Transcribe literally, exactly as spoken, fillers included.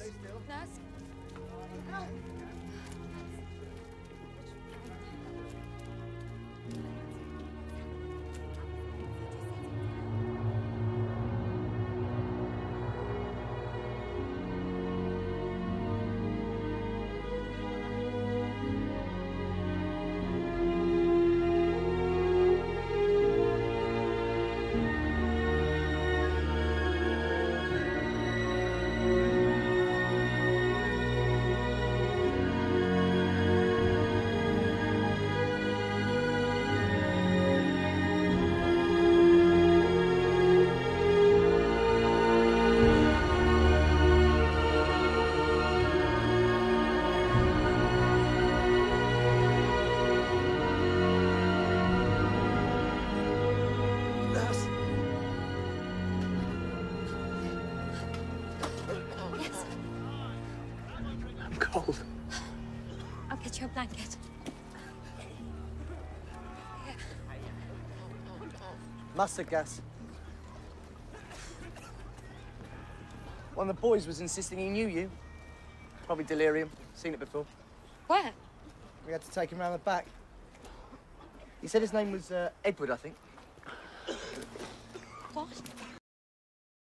Nurse? Cold. I'll get you a blanket. Here. Mustard gas. One of the boys was insisting he knew you. Probably delirium. Seen it before. Where? We had to take him round the back. He said his name was uh, Edward, I think. What?